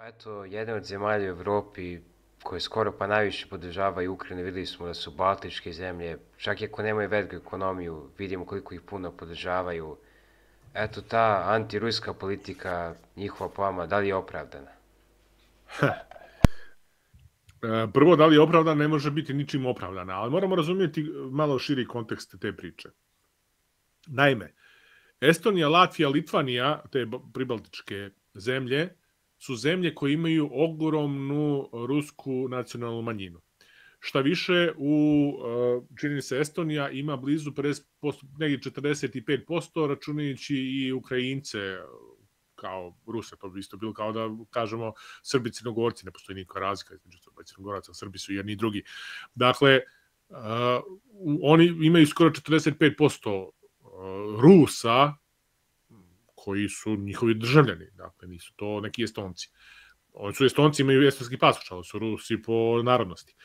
Eto, jedna od zemalja u Evropi koje skoro pa najviše podržavaju Ukrajinu, videli smo da su baltičke zemlje, čak i ako nemaju veliku ekonomiju, vidimo koliko ih puno podržavaju. Eto, ta antiruska politika, njihova plama, da li je opravdana? Prvo, da li je opravdana, ne može biti ničim opravdana, ali moramo razumjeti malo širi kontekst te priče. Naime, Estonija, Latvija, Litvanija, te pribaltičke zemlje, su zemlje koje imaju ogromnu rusku nacionalnu manjinu. Šta više, čini se, Estonija ima blizu 50%, negdje 45%, računajući i Ukrajince kao Ruse, to bi isto bilo kao da kažemo Srbi, Crnogorci, ne postoji nikakva razlika između Srba i Crnogoraca, Srbi su jedni i drugi. Dakle, oni imaju skoro 45% Rusa koji su njihovi državljani, dakle nisu to neki Estonci. Oni su Estonci, imaju estonski pasoš, ali su Rusi po narodnosti.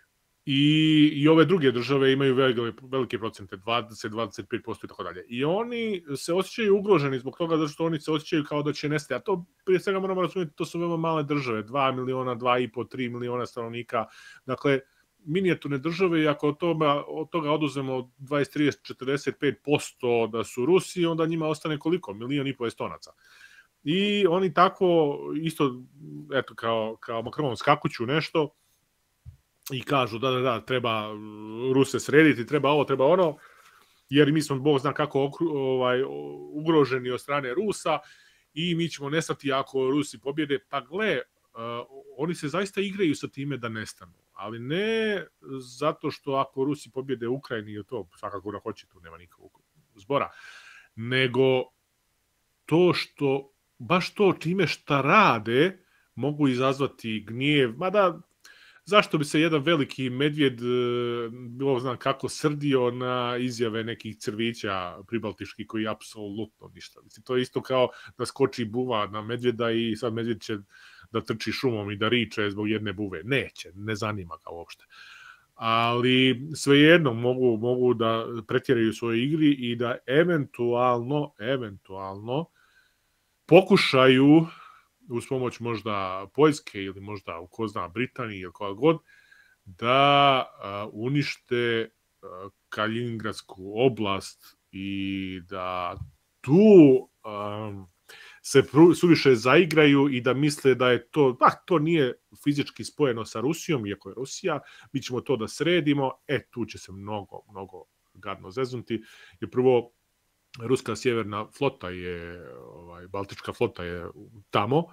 I ove druge države imaju velike procente, 20, 25% i tako dalje. I oni se osjećaju ugroženi zbog toga zato što oni se osjećaju kao da će nestati. A to prije svega moramo razumjeti, to su veoma male države, 2 miliona, 2,5, 3 miliona stanovnika. Dakle, minijaturne države, i ako od toga oduzemo 20, 30, 45% da su Rusi, onda njima ostane koliko? 1,5 miliona Estonaca. I oni tako, isto, eto, kao Macron skakuću nešto, i kažu da, treba Ruse srediti, treba ovo, treba ono, jer mi smo, Bog zna kako, ugroženi od strane Rusa i mi ćemo nestati ako Rusi pobjede. Pa gle, oni se zaista igraju sa time da nestanu, ali ne zato što ako Rusi pobjede Ukrajini, to svakako da hoće, tu nema nikakvog zbora, nego to što baš to čime šta rade mogu izazvati gnjev, mada zašto bi se jedan veliki medvjed, bilo znam kako, srdio na izjave nekih crvića pribaltiških koji apsolutno ništa. Mislim, to je isto kao da skoči buva na medvjeda i sad medvjed će da trči šumom i da riče zbog jedne buve. Neće, ne zanima ga uopšte. Ali svejedno mogu da pretjeraju u svojoj igri i da eventualno pokušaju uz pomoć možda Poljske ili možda, ko zna, Britanije ili koja god, da unište Kaliningradsku oblast i da tu se suviše zaigraju i da misle da je to nije fizički spojeno sa Rusijom, iako je Rusija, mi ćemo to da sredimo, tu će se mnogo gadno zeznuti, jer prvo ruska sjeverna flota Baltička flota je tamo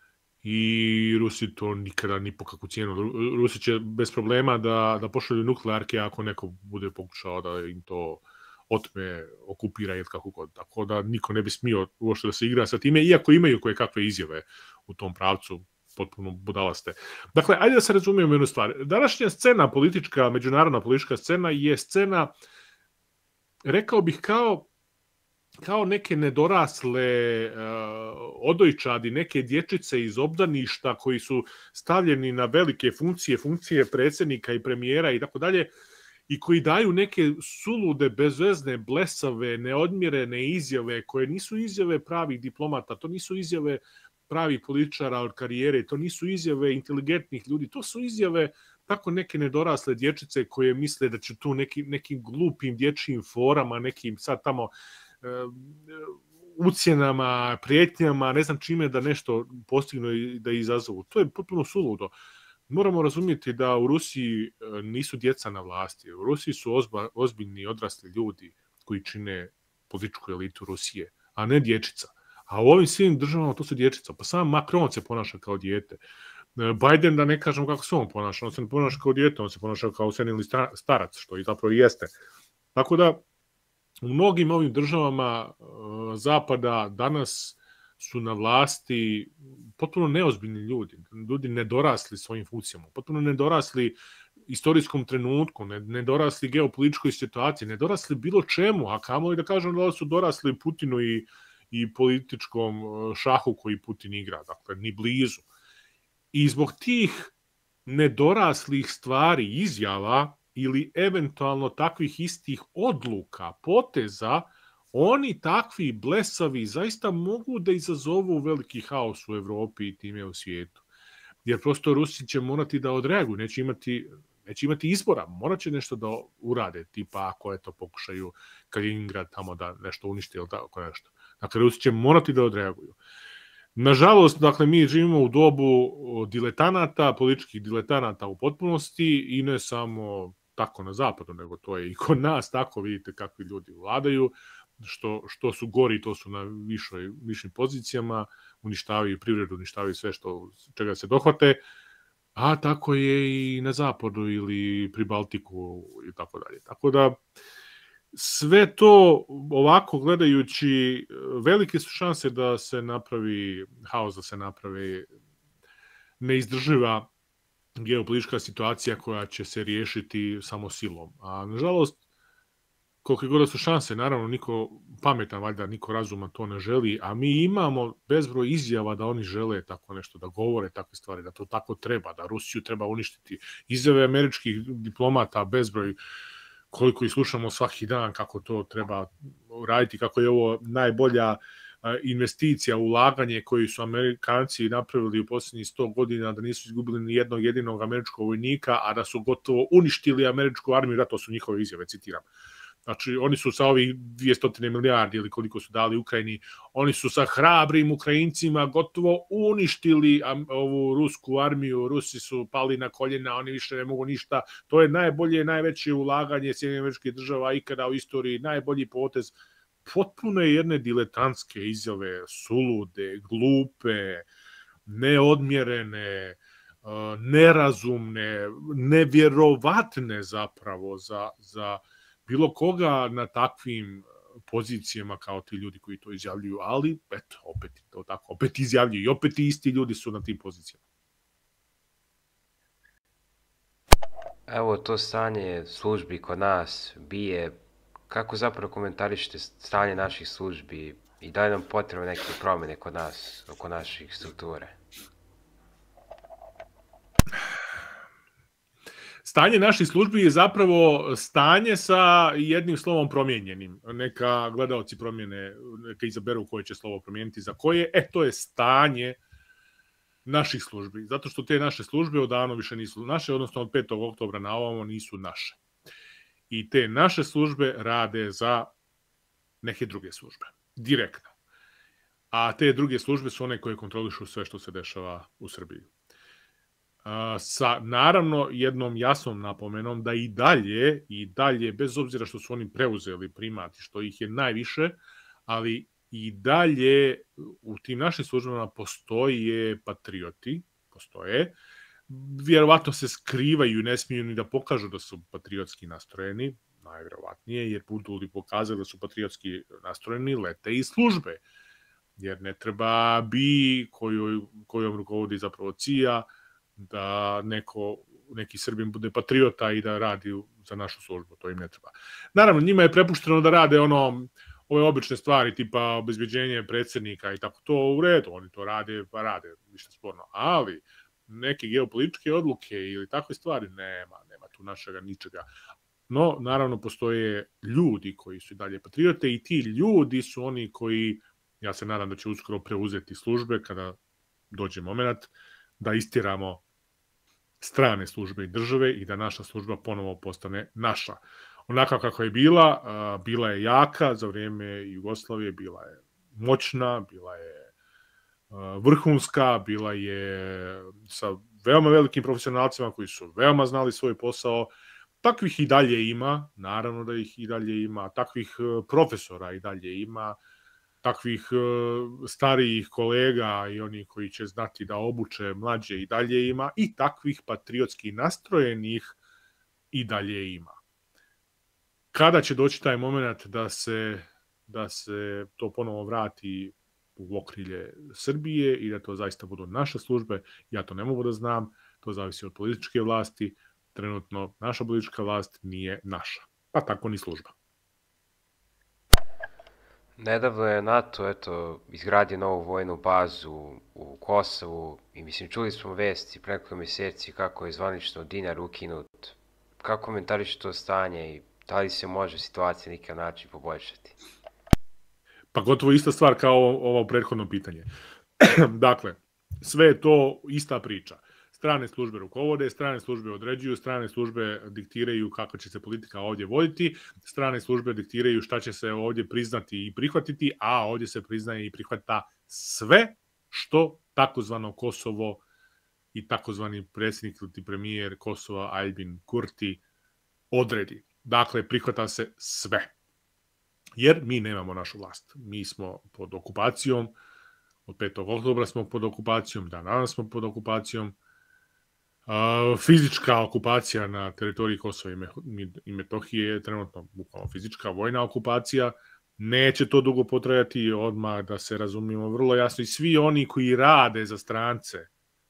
i Rusi to nikada ni po kakvu cijenu. Rusi će bez problema da pošalju nuklearke ako neko bude pokušao da im to otme, okupira ili kako god. Tako da niko ne bi smio uopšte da se igra sa time, iako imaju koje kakve izjave u tom pravcu, potpuno budalaste. Dakle, ajde da se razumijemo jednu stvar. Današnja scena politička, međunarodna politička scena je scena, rekao bih, kao neke nedorasle odojčadi, neke dječice iz obdaništa koji su stavljeni na velike funkcije predsjednika i premijera i tako dalje, i koji daju neke sulude, bezvezne, blesave, neodmjerene izjave, koje nisu izjave pravih diplomata, to nisu izjave pravih političara od karijere, to nisu izjave inteligentnih ljudi, to su izjave tako neke nedorasle dječice koje misle da će tu nekim glupim dječjim forama, nekim sad tamo ucjenama, prijetnjama, ne znam čime da nešto postignu i da izazovu. To je potpuno suludo. Moramo razumjeti da u Rusiji nisu djeca na vlasti. U Rusiji su ozbiljni odrasli ljudi koji čine političku elitu Rusije, a ne dječica. A u ovim svim državama to su dječica. Pa sam Macron se ponaša kao dijete. Biden, da ne kažem kako se on ponaša. On se ne ponaša kao dijete, on se ponaša kao senilni starac, što i zapravo jeste. Tako da, u mnogim ovim državama Zapada danas su na vlasti potpuno neozbiljni ljudi nedorasli svojim funkcijama, potpuno nedorasli istorijskom trenutku, nedorasli geopolitičkoj situaciji, nedorasli bilo čemu, a kamoli da kažem da su dorasli Putinu i političkom šahu koji Putin igra, dakle, ni blizu. I zbog tih nedoraslih stvari, izjava, ili eventualno takvih istih odluka, poteza, oni takvi blesavi zaista mogu da izazovu veliki haos u Evropi i time u svijetu. Jer prosto Rusi će morati da odreaguju, neće imati izbora, morat će nešto da urade, tipa ako eto pokušaju Kaliningrad tamo da nešto uništi ili tako nešto. Dakle, Rusi će morati da odreaguju. Nažalost, dakle, mi živimo u dobu diletanata, političkih diletanata u potpunosti i ne samo tako na zapadu, nego to je i kod nas tako, vidite kakvi ljudi vladaju, što su gori, to su na višim pozicijama, uništavaju privredu, uništavaju sve čega se dohvate, a tako je i na zapadu ili pri Baltiku i tako dalje. Tako da, sve to ovako gledajući, velike su šanse da se napravi haos, da se napravi neizdrživa geopolitička situacija koja će se riješiti samo silom. A nažalost, koliko god su šanse, naravno niko pametan, valjda niko razuman to ne želi, a mi imamo bezbroj izjava da oni žele tako nešto, da govore takve stvari, da to tako treba, da Rusiju treba uništiti. Izjave američkih diplomata bezbroj, koliko ih slušamo svaki dan, kako to treba raditi, kako je ovo najbolja investicija, ulaganje koju su Amerikanci napravili u posljednjih 100 godina, da nisu izgubili ni jednog jedinog američkog vojnika, a da su gotovo uništili američku armiju, da to su njihove izjave, citiram. Znači, oni su sa ovih 200 milijardi ili koliko su dali Ukrajini, oni su sa hrabrim Ukrajincima gotovo uništili ovu rusku armiju, Rusi su pali na koljena, oni više ne mogu ništa. To je najbolje, najveće ulaganje Sjedinjenih Američkih Država ikada u istoriji, najbolji potez. Potpuno je jedne diletantske izjave, sulude, glupe, neodmjerene, nerazumne, nevjerovatne zapravo za bilo koga na takvim pozicijama kao ti ljudi koji to izjavljuju, ali eto, opet izjavljuju i opet isti ljudi su na tim pozicijama. Evo, to stanje službi kod nas bije. Kako zapravo komentarišete stanje naših službi i da li nam potrebno neke promjene kod nas, oko naših strukture? Stanje naših službi je zapravo stanje sa jednim slovom promijenjenim. Neka gledalci promijene, neka izaberu koje će slovo promijeniti za koje. To je stanje naših službi. Zato što te naše službe odavno više nisu naše, odnosno od 5. oktobra na ovamo nisu naše. I te naše službe rade za neke druge službe. Direktno. A te druge službe su one koje kontrolišu sve što se dešava u Srbiji. Sa naravno jednom jasnom napomenom da i dalje, bez obzira što su oni preuzeli primat i što ih je najviše, ali i dalje u tim našim službama postoje patrioti, vjerovatno se skrivaju i ne smiju ni da pokažu da su patriotski nastrojeni, najvjerovatnije, jer budu li pokazali da su patriotski nastrojeni, lete i službe. Jer ne treba kojom rukovodi zapravo CIA, da neki Srbin bude patriota i da radi za našu službu, to im ne treba. Naravno, njima je prepušteno da rade ove obične stvari, tipa obezbeđenje predsjednika i tako, to u redu, oni to rade, pa rade, ništa sporno, ali neke geopolitičke odluke ili takve stvari, nema tu našega ničega. No, naravno, postoje ljudi koji su i dalje patriote i ti ljudi su oni koji, ja se nadam da će uskoro preuzeti službe kada dođe moment da istiramo strane službe i države i da naša služba ponovo postane naša. Onaka kako je bila je jaka za vrijeme Jugoslavije, bila je moćna, bila je vrhunska, bila je sa veoma velikim profesionalcima koji su veoma znali svoj posao. Takvih i dalje ima, naravno da ih i dalje ima, takvih profesora i dalje ima, takvih starijih kolega i oni koji će znati da obuče mlađe i dalje ima i takvih patriotski nastrojenih i dalje ima. Kada će doći taj moment da se to ponovo vrati u okrilje Srbije i da to zaista budu naše službe, ja to ne mogu da znam, to zavisi od političke vlasti. Trenutno naša politička vlast nije naša, pa tako ni služba. Nedavno je NATO izgradio novu vojnu bazu u Kosovu i čuli smo vesti pre nekoliko mjeseci kako je zvanično dinar ukinut. Kako komentariš to stanje i da li se može situacija na neki način poboljšati? Pa gotovo ista stvar kao ovo prethodno pitanje. Dakle, sve je to ista priča. Strane službe rukovode, strane službe određuju, strane službe diktiraju kako će se politika ovdje voditi, strane službe diktiraju šta će se ovdje priznati i prihvatiti, a ovdje se priznaje i prihvata sve što takozvano Kosovo i takozvani predsjednik ili premijer Kosova Albin Kurti odredi. Dakle, prihvata se sve. Jer mi nemamo našu vlast. Mi smo pod okupacijom, od 5. oktobra smo pod okupacijom, danas smo pod okupacijom. Fizička okupacija na teritoriji Kosova i Metohije je trenutno bukvalno fizička vojna okupacija. Neće to dugo potrajati, odmah da se razumijemo vrlo jasno. I svi oni koji rade za strance,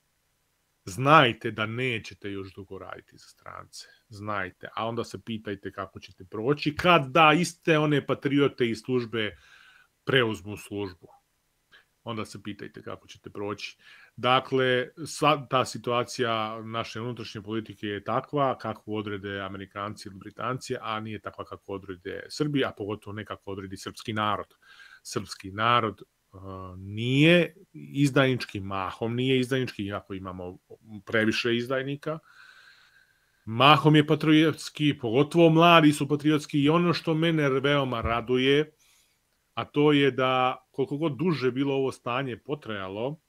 znajte da nećete još dugo raditi za strance. Znajte. A onda se pitajte kako ćete proći kad da iste one patriote iz službe preuzmu službu. Onda se pitajte kako ćete proći. Dakle, sva ta situacija naše unutrašnje politike je takva kakvu odrede Amerikanci ili Britanci, a nije takva kako odrede Srbi, a pogotovo ne kako odredi srpski narod. Srpski narod nije izdajnički, mahom nije izdajnički, iako imamo previše izdajnika. Mahom je patriotski, pogotovo mladi su patriotski i ono što mene veoma raduje, a to je da koliko god duže bilo ovo stanje potrajalo,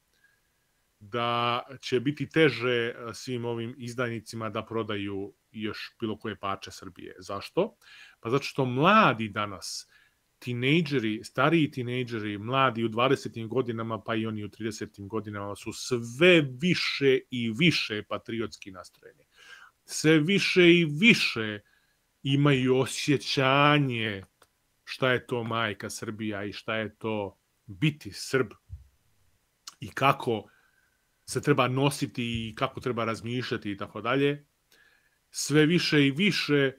da će biti teže svim ovim izdajnicima da prodaju još bilo koje parče Srbije. Zašto? Pa zato što mladi danas, tinejdžeri, stariji tinejdžeri, mladi u 20. godinama, pa i oni u 30. godinama su sve više i više patriotski nastrojeni. Sve više i više imaju osjećanje šta je to majka Srbija i šta je to biti Srb i kako se treba nositi i kako treba razmišljati i tako dalje. Sve više i više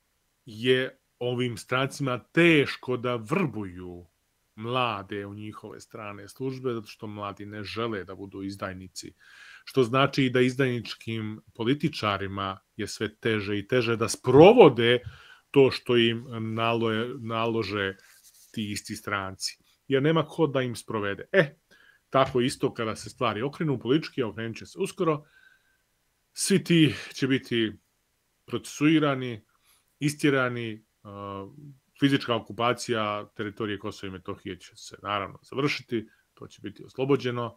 je ovim strancima teško da vrbuju mlade u njihove strane službe, zato što mladi ne žele da budu izdajnici. Što znači da izdajničkim političarima je sve teže i teže da sprovode to što im nalože ti isti stranci. Jer nema ko da im sprovede. Tako isto kada se stvari okrenu politički, okrenut će se uskoro, svi ti će biti procesuirani, istjerani, fizička okupacija teritorije Kosova i Metohije će se naravno završiti, to će biti oslobođeno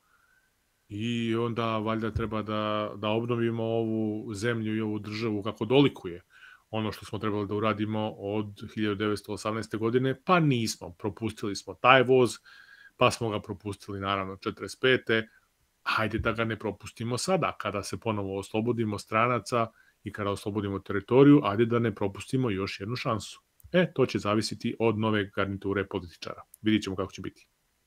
i onda valjda treba da obnovimo ovu zemlju i ovu državu kako dolikuje. Ono što smo trebali da uradimo od 1918. godine, pa nismo. Propustili smo taj voz, pa smo ga propustili naravno 45. Hajde da ga ne propustimo sada, kada se ponovo oslobodimo stranaca i kada oslobodimo teritoriju, ajde da ne propustimo još jednu šansu. To će zavisiti od nove garniture političara. Vidit ćemo kako će biti.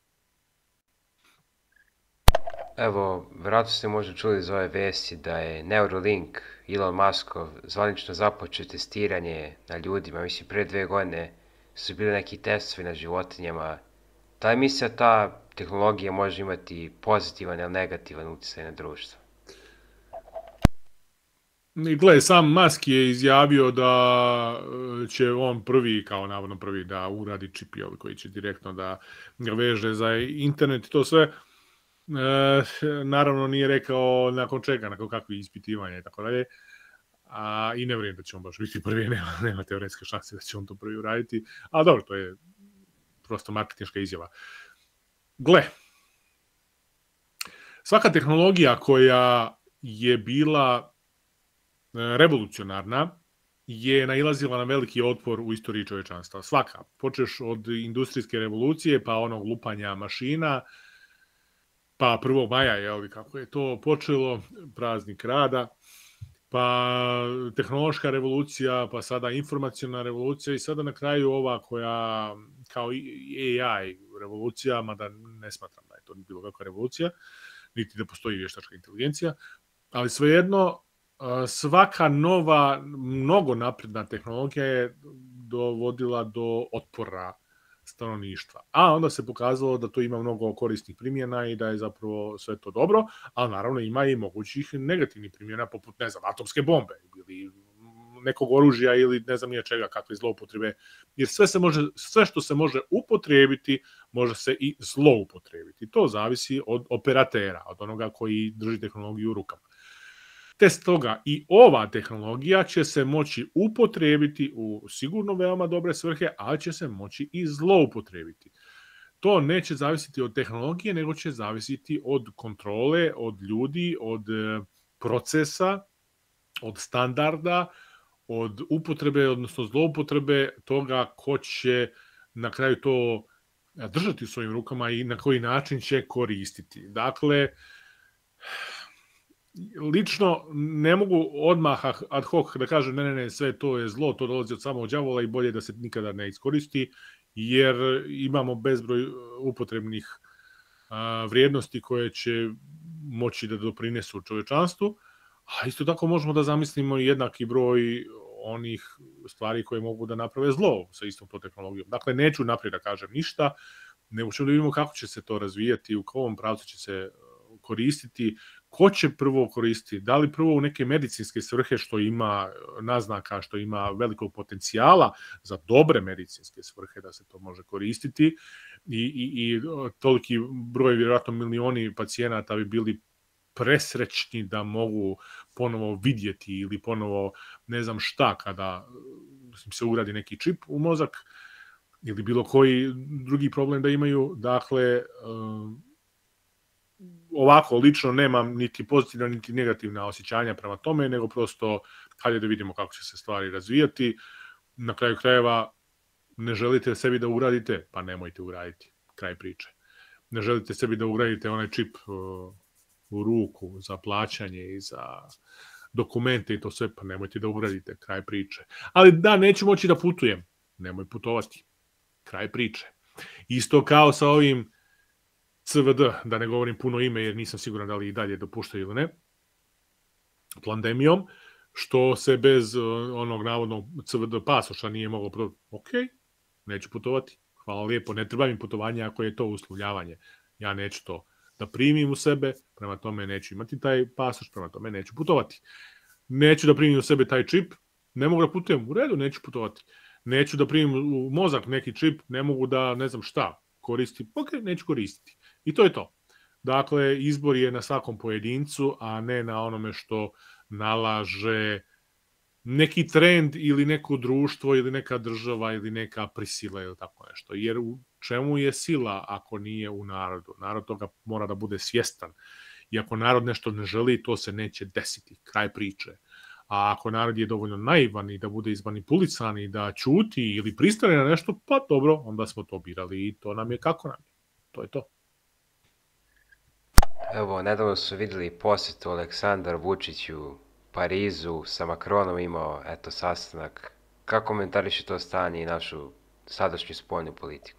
Evo, vjerojatno ste možda čuli iz ove vesti da je Neuralink, Elon Muskov, zvanično započeo testiranje na ljudima. Mislim, pre 2 godine su bili neki testovi na životinjama. Da li misli da ta tehnologija može imati pozitivan ili negativan utjecaj na društvo? Gle, sam Musk je izjavio da će on prvi, kao navodno prvi, da uradi čip koji će direktno da ga veže za internet i to sve. Naravno nije rekao nakon čega, nakon kakvih ispitivanja i tako dalje. I ne vjerujem da će on baš biti prvi, nema teoretske šanse da će on to prvi uraditi. A dobro, to je prosto marketinška izjava. Gle, svaka tehnologija koja je bila revolucionarna je nailazila na veliki otpor u istoriji čovječanstva. Svaka. Počeš od industrijske revolucije, pa onog lupanja mašina, pa 1. maja, kako je to počelo, praznik rada, pa tehnološka revolucija, pa sada informaciona revolucija i sada na kraju ova koja kao AI revolucija, mada ne smatram da je to bilo kakva revolucija, niti da postoji vještačka inteligencija, ali svejedno svaka nova, mnogo napredna tehnologija je dovodila do otpora stanovništva. A onda se pokazalo da to ima mnogo korisnih primjena i da je zapravo sve to dobro, ali naravno ima i mogućih negativnih primjena poput, ne znam, atomske bombe ili nekog oružja ili ne znam nije čega, kakve zloupotrebe. Jer sve što se može upotrijebiti, može se i zloupotrijebiti. To zavisi od operatera, od onoga koji drži tehnologiju u rukama. Te stoga i ova tehnologija će se moći upotrijebiti u sigurno veoma dobre svrhe, ali će se moći i zloupotrijebiti. To neće zavisiti od tehnologije, nego će zavisiti od kontrole, od ljudi, od procesa, od standarda, od upotrebe, odnosno zloupotrebe toga ko će na kraju to držati u svojim rukama i na koji način će koristiti. Dakle, lično ne mogu odmah ad hoc da kažem ne, sve to je zlo, to dolazi od samog đavola i bolje da se nikada ne iskoristi, jer imamo bezbroj upotrebnih vrijednosti koje će moći da doprinesu čovečanstvu, a isto tako možemo da zamislimo jednaki broj onih stvari koje mogu da naprave zlo sa istom to tehnologijom. Dakle, neću naprijed da kažem ništa, nego ćemo da vidimo kako će se to razvijati, u kojem pravcu će se koristiti, ko će prvo koristiti, da li prvo u neke medicinske svrhe što ima naznaka, što ima velikog potencijala za dobre medicinske svrhe da se to može koristiti i toliki broj, vjerojatno milioni pacijenata bi bili presrećni da mogu ponovo vidjeti ili ponovo ne znam šta kada se ugradi neki čip u mozak ili bilo koji drugi problem da imaju. Dakle, ovako lično nemam niti pozitivna niti negativna osjećanja prema tome, nego prosto hajde da vidimo kako će se stvari razvijati. Na kraju krajeva ne želite sebi da uradite, pa nemojte uraditi, kraj priče. Ne želite sebi da uradite onaj čip u ruku za plaćanje i za dokumente i to sve, pa nemojte da uradite, kraj priče. Ali da, neću moći da putujem, nemoj putovati, kraj priče. Isto kao sa ovim CVD, da ne govorim puno ime jer nisam siguran da li i dalje dopuštaju ili ne, pandemijom, što se bez onog navodnog CVD pasoša nije moglo ok, neću putovati, hvala lijepo, ne treba mi putovanje ako je to uslovljavanje, ja neću to da primim u sebe, prema tome neću imati taj pasoš, prema tome neću putovati. Neću da primim u sebe taj čip, ne mogu da putujem, u redu, neću putovati. Neću da primim u mozak neki čip, ne mogu da ne znam šta koristim, ok, neću koristiti. I to je to. Dakle, izbor je na svakom pojedincu, a ne na onome što nalaže neki trend ili neko društvo ili neka država ili neka prisila ili tako nešto. Jer u čemu je sila ako nije u narodu? Narod toga mora da bude svjestan. I ako narod nešto ne želi, to se neće desiti. Kraj priče. A ako narod je dovoljno naivan i da bude izmanipulisan i da ćuti ili pristane na nešto, pa dobro, onda smo to birali i to nam je kako nam je. To je to. Evo, nedavno su vidjeli posjetu Aleksandar Vučić u Parizu, sa Macronom imao, sastanak. Kako komentariše to stanje i našu sadašnju spoljnu politiku?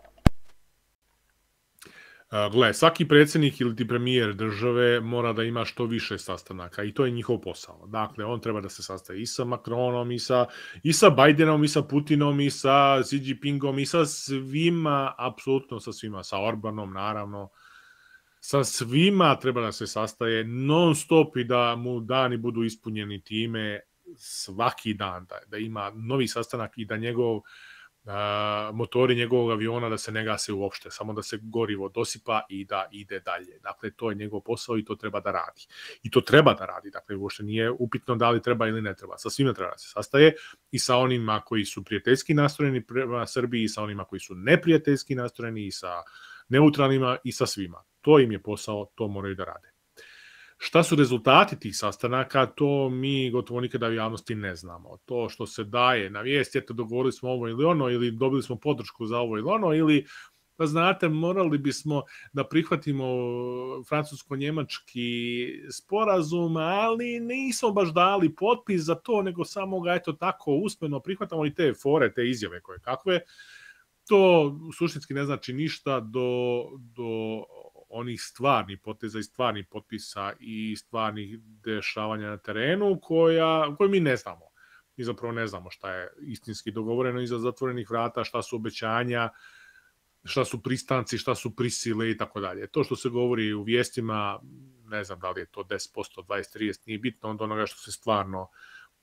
Gle, svaki predsjednik ili ti premijer države mora da ima što više sastanaka i to je njihov posao. Dakle, on treba da se sastaje i sa Macronom, i sa Bidenom, i sa Putinom, i sa Xi Jinpingom, i sa svima, apsolutno sa svima, sa Orbanom, naravno. Sa svima treba da se sastaje non stop i da mu dani budu ispunjeni time svaki dan, da ima novi sastanak i da motori njegovog aviona da se ne gase uopšte, samo da se gorivo dosipa i da ide dalje. Dakle, to je njegov posao i to treba da radi. I to treba da radi, dakle, uopšte nije upitno da li treba ili ne treba. Sa svima treba da se sastaje i sa onima koji su prijateljski nastrojeni prema Srbiji i sa onima koji su neprijateljski nastrojeni i sa neutralnima i sa svima. To im je posao, to moraju da rade. Šta su rezultati tih sastanaka, to mi gotovo nikada u javnosti ne znamo. To što se daje na vijest, eto dogovorili smo ovo ili ono, ili dobili smo podršku za ovo ili ono, ili, pa znate, morali bismo da prihvatimo francusko-njemački sporazum, ali nismo baš dali potpis za to, nego samo ga, eto tako, usmeno prihvatamo i te fore, te izjave koje kakve. To suštinski ne znači ništa do onih stvarnih poteza i stvarnih potpisa i stvarnih dešavanja na terenu koje mi ne znamo. Mi zapravo ne znamo šta je istinski dogovoreno iza zatvorenih vrata, šta su obećanja, šta su pristanci, šta su prisile i tako dalje. To što se govori u vijestima, ne znam da li je to 10%, 20%, 30%, nije bitno od onoga što se stvarno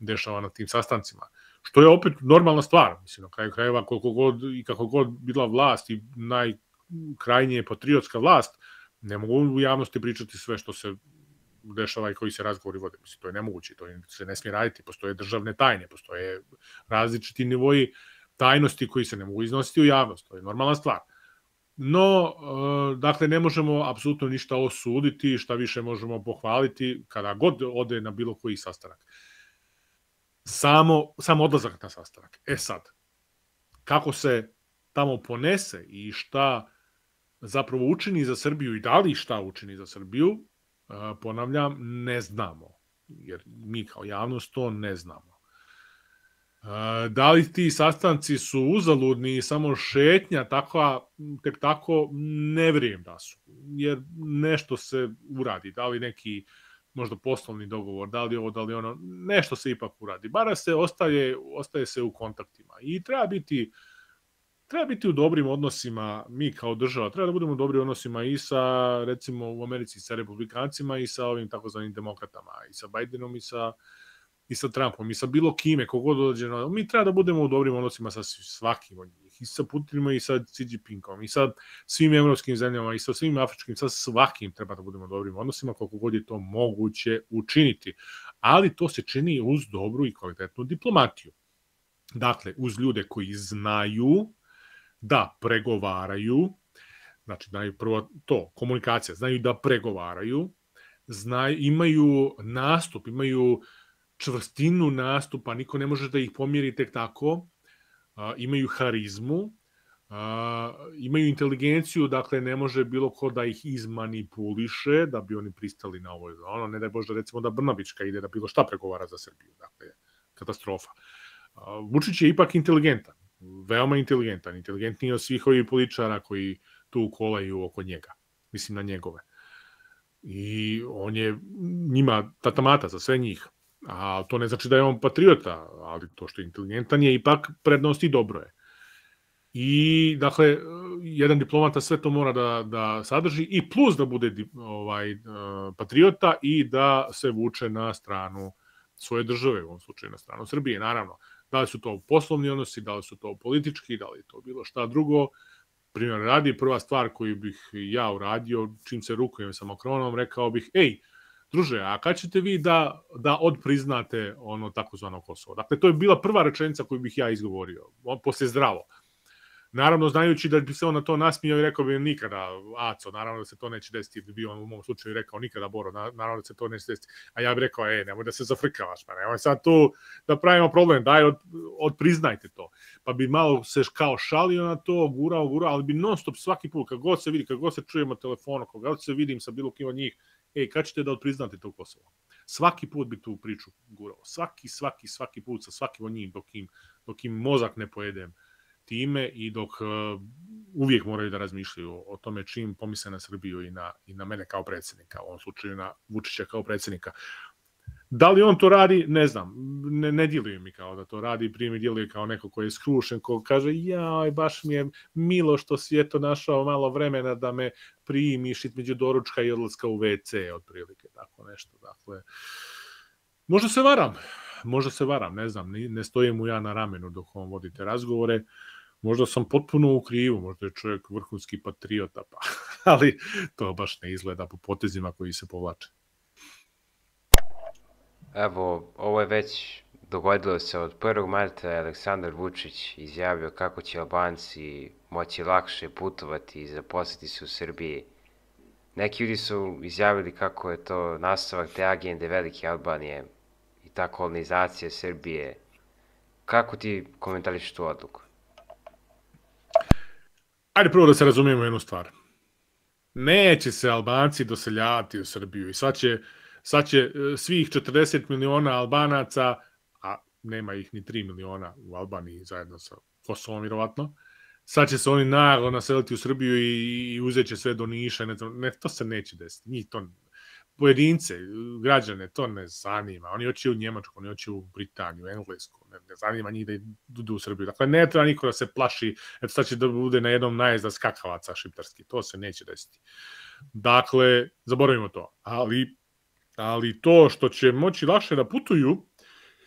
dešava na tim sastancima. Što je opet normalna stvar, mislim, na kraju krajeva koliko god i kako god bila vlast i najkrajnije patriotska vlast, ne mogu u javnosti pričati sve što se dešava i koji se razgovori vode. Mislim, to je nemoguće, to se ne smije raditi, postoje državne tajne, postoje različiti nivoji tajnosti koji se ne mogu iznositi u javnost, to je normalna stvar. No, dakle, ne možemo apsolutno ništa osuditi, šta više možemo pohvaliti kada god ode na bilo koji sastanak. Samo odlazak na sastanak. Sad, kako se tamo ponese i šta zapravo učini za Srbiju i da li šta učini za Srbiju, ponavljam, ne znamo. Jer mi kao javnost to ne znamo. Da li ti sastanci su uzaludni i samo šetnja takva, tek tako, ne vjerujem da su. Jer nešto se uradi. Da li neki možda poslovni dogovor, da li ovo, da li ono, nešto se ipak uradi. Bara se ostaje se u kontaktima. I treba biti u dobrim odnosima, mi kao država, treba da budemo u dobrim odnosima i sa, recimo u Americi, sa republikancima i sa ovim takozvanim demokratama, i sa Bidenom i sa Trumpom, i sa bilo kime, kogod dođe. Mi treba da budemo u dobrim odnosima sa svakim od njih, i sa Putinom, i sa Xi Jinpingom, i sa svim evropskim zemljama, i sa svim afričkim, sa svakim treba da budemo u dobrim odnosima, koliko god je to moguće učiniti. Ali to se čini uz dobru i kvalitetnu diplomatiju. Dakle, uz ljude koji znaju da pregovaraju, znači znaju prvo to, komunikacija, znaju da pregovaraju, imaju nastup, imaju čvrstinu nastupa, niko ne može da ih pomjeri tek tako, imaju harizmu, imaju inteligenciju, dakle ne može bilo ko da ih izmanipuliše, da bi oni pristali na ovo. Ne daj Bože, recimo da Brnabićka ide da bilo šta pregovara za Srbiju, dakle, katastrofa. Vučić je ipak inteligentan, veoma inteligentan, inteligentniji od svih ovih političara koji tu kolaju oko njega, mislim na njegove. I on je njima tatamata za sve njih. A to ne znači da je on patriota, ali to što je inteligentan je ipak prednost i dobro je. I, dakle, jedan diplomata sve to mora da sadrži i plus da bude patriota i da se vuče na stranu svoje države, u ovom slučaju na stranu Srbije, naravno. Da li su to poslovni odnosi, da li su to politički, da li je to bilo šta drugo. Primjer radi, prva stvar koju bih ja uradio, čim se rukujem sa Macronom, rekao bih, druže, a kad ćete vi da odpriznate ono takozvano Kosovo? Dakle, to je bila prva rečenica koju bih ja izgovorio, posle zdravo. Naravno, znajući da bi se on na to nasmijao i rekao bi nikada, Aco, naravno da se to neće desiti, bi on u mom slučaju rekao nikada, Boro, naravno da se to neće desiti. A ja bih rekao, nemoj da se zafrkavaš, pa nemoj sad tu da pravimo problem, daj, odpriznajte to. Pa bi malo se kao šalio na to, gurao, ali bi non stop svaki put, kad god se vidi, kad god se čujemo telefonom, kad god se vidim sa bilo kim od njih, kad ćete da odpriznate to Kosovo? Svaki put bi tu priču gurao. Svaki put sa svakim od njih, dok im mozak ne pojedem time i dok uvijek moraju da razmišljaju o tome čim pomisle na Srbiju i na mene kao predsjednika, u ovom slučaju na Vučića kao predsjednika. Da li on to radi? Ne znam. Ne djeluje mi kao da to radi, prije mi djeluje kao neko koji je skrušen, ko kaže, baš mi je milo što si eto našao malo vremena da me primiš između doručka i odlaska u WC, otprilike, tako nešto. Dakle, možda se varam, ne znam, ne stojim mu ja na ramenu dok on vodite razgovore, možda sam potpuno u krivu, možda je čovjek vrhunski patriota, ali to baš ne izgleda po potezima koji se povlače. Evo, ovo je već dogodilo se od 1. marta, Aleksandar Vučić izjavio kako će Albanci moći lakše putovati i zaposliti se u Srbiji. Neki ljudi su izjavili kako je to nastavak te agende Velike Albanije i ta kolonizacija Srbije. Kako ti komentariš tu odluku? Ajde prvo da se razumijemo jednu stvar. Neće se Albanci doseljavati u Srbiju i sad će svih 40 miliona Albanaca, a nema ih ni 3 miliona u Albaniji zajedno sa Kosovom vjerovatno, sad će se oni naglo naseliti u Srbiju i uzet će sve do Niša. Ne, to se neće desiti. Njih to, pojedince, građane, to ne zanima. Oni hoće u Njemačku, oni hoće u Britaniju, Englesku. Ne zanima njih da idu u Srbiju. Dakle, ne treba niko da se plaši. Eto, sad će da bude na jednom najezda skakavaca šiptarski. To se neće desiti. Dakle, zaboravimo to. Ali to što će moći lakše da putuju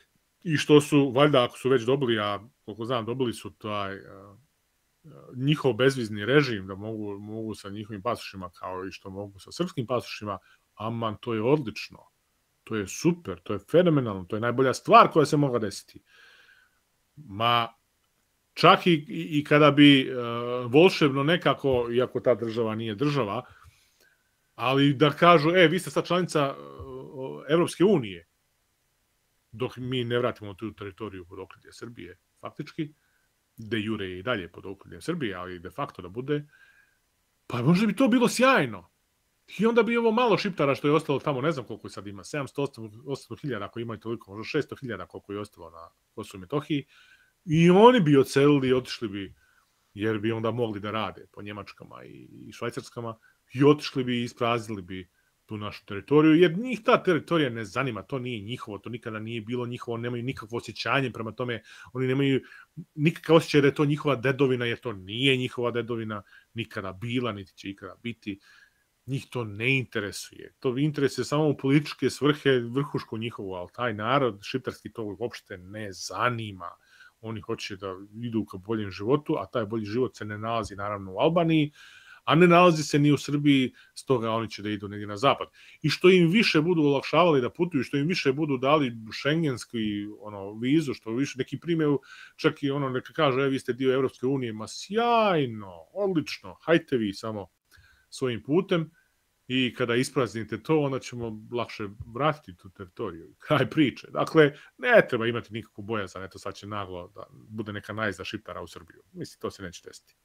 i što su, valjda ako su već dobili, a koliko znam, dobili su taj njihov bezvizni režim, da mogu sa njihovim pasošima kao i što mogu sa srpskim pasošima, aman, to je odlično. To je super, to je fenomenalno, to je najbolja stvar koja se mogla desiti. Ma, čak i kada bi volšebno nekako, iako ta država nije država, ali da kažu, vi ste sad članica Evropske unije, dok mi ne vratimo tu teritoriju pod okriljem Srbije, faktički, de jure je i dalje pod okriljem Srbije, ali de facto da bude, pa možda bi to bilo sjajno. I onda bi ovo malo Šiptara što je ostalo tamo, ne znam koliko sad ima, 700-800 hiljada, ako imaju toliko, možda 600 hiljada koliko je ostalo na Kosovu i Metohiji, i oni bi odselili i otišli bi, jer bi onda mogli da rade po Njemačkama i Švajcarskama, i otišli bi i ispraznili bi tu našu teritoriju, jer njih ta teritorija ne zanima, to nije njihovo, to nikada nije bilo njihovo, nemaju nikakvo osjećanje prema tome, oni nemaju nikakav osjećaj da je to njihova dedovina, jer to nije njihova dedovina, nikada bila, niti će ikada biti. Njih to ne interesuje. To interesuje samo u političke svrhe, vrhušku njihovu, ali taj narod šiptarski to uopšte ne zanima. Oni hoće da idu ka boljem životu, a taj bolji život se ne nalazi naravno u Albaniji, a ne nalazi se ni u Srbiji, stoga oni će da idu negdje na zapad. I što im više budu olakšavali da putuju, što im više budu dali šengenski vizu, što više neki primaju, čak i neka kažu, vi ste dio Evropske unije, ma sjajno, odlično, hajte vi samo svojim putem i kada ispraznite to, onda ćemo lakše vratiti tu teritoriju. Kraj priče. Dakle, ne treba imati nikakvu bojazan, eto sad će naglo da bude neka najezda Šiptara u Srbiju. Mislim, to se neće desiti.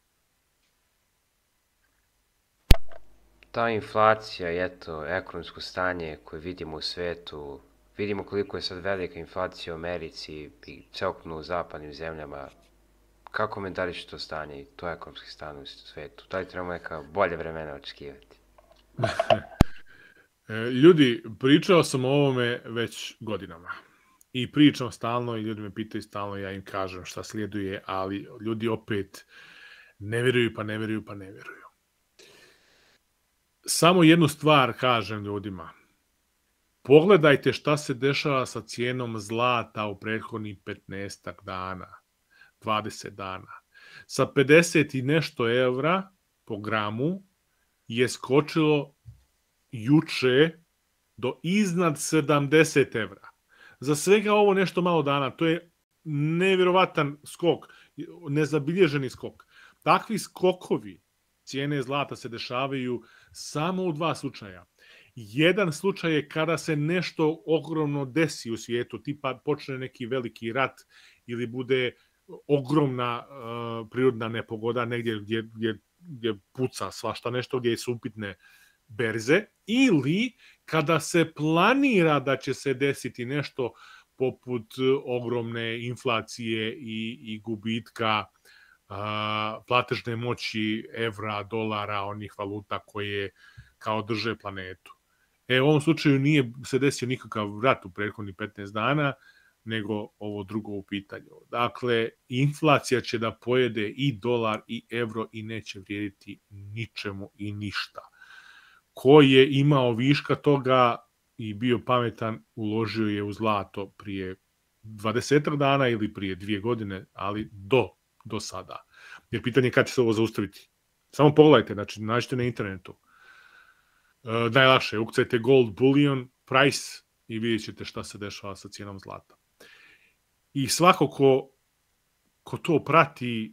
Ta inflacija i eto, ekonomsko stanje koje vidimo u svetu, vidimo koliko je sad velika inflacija u Americi i celokupno u zapadnim zemljama. Kako komentariš to stanje i to ekonomski stanje u svetu? Da li trebamo neka bolje vremena očekivati? Ljudi, pričao sam o ovome već godinama. I pričam stalno i ljudi me pitaju stalno, ja im kažem šta slijeduje, ali ljudi opet ne vjeruju, pa ne vjeruju, pa ne vjeruju. Samo jednu stvar kažem ljudima. Pogledajte šta se dešava sa cijenom zlata u prethodnih 15 dana, 20 dana. Sa 50 i nešto evra po gramu je skočilo juče do iznad 70 evra. Za svega ovo nešto malo dana, to je nevjerovatan skok, nezabilježeni skok. Takvi skokovi cijene zlata se dešavaju samo u dva slučaja. Jedan slučaj je kada se nešto ogromno desi u svijetu, tipa počne neki veliki rat ili bude ogromna prirodna nepogoda negdje gdje puca svašta nešto, gdje su upitne berze, ili kada se planira da će se desiti nešto poput ogromne inflacije i gubitka platežne moći evra, dolara, onih valuta koje kao drže planetu. U ovom slučaju nije se desio nikakav rat u prethodnih 15 dana, nego ovo drugo u pitanju. Dakle, inflacija će da pojede i dolar i evro i neće vrijediti ničemu i ništa. Ko je imao viška toga i bio pametan, uložio je u zlato prije 20 dana ili prije 2 godine, ali do sada. Jer pitanje je kada će se ovo zaustaviti. Samo pogledajte, znači nađite na internetu. Najlakše je, ukucajte gold bullion price i vidjet ćete šta se dešava sa cijenom zlata. I svako ko to prati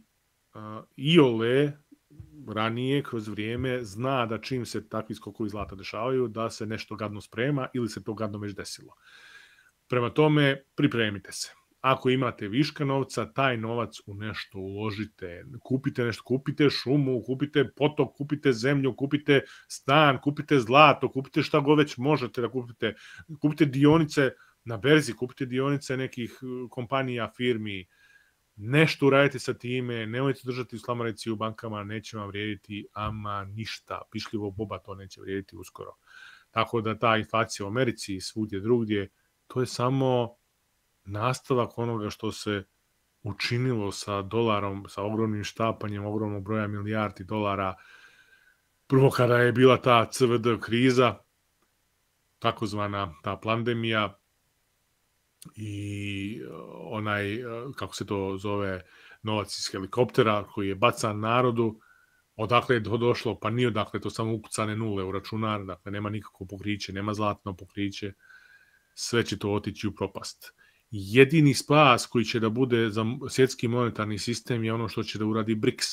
iole ranije, kroz vrijeme, zna da čim se takvi skokovi zlata dešavaju, da se nešto gadno sprema ili se to gadno već desilo. Prema tome, pripremite se. Ako imate viška novca, taj novac u nešto uložite. Kupite nešto, kupite šumu, kupite potok, kupite zemlju, kupite stan, kupite zlato, kupite šta god već možete da kupite. Kupite dionice na berzi, kupite dionice nekih kompanija, firmi. Nešto uradite sa time, nemojte držati u slamarici u bankama, neće vam vrijediti ama ništa. Pišljivo boba to neće vrijediti uskoro. Tako da ta inflacija u Americi i svugdje drugdje, to je samo nastavak onoga što se učinilo sa dolarom, sa ogromnim štapanjem, ogromnog broja milijardi dolara. Prvo kada je bila ta CVD kriza, takozvana ta pandemija, i onaj, kako se to zove, novac iz helikoptera koji je bacan narodu, odakle je to došlo, pa nije odakle, to samo ukucane nule u računar, dakle nema nikakvo pokriće, nema zlatno pokriće, sve će to otići u propast. Jedini spas koji će da bude za svjetski monetarni sistem je ono što će da uradi BRICS.